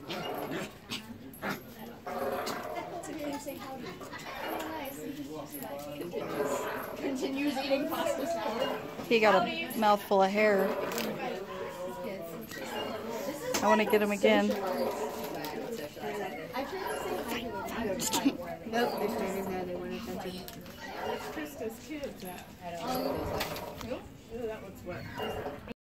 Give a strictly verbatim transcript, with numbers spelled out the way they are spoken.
Continues eating pasta salad. He got a mouthful of hair. I want to get him again. Nope, they started now. They weren't attention. Where's Krista's kids at? Um, Ooh, that looks wet.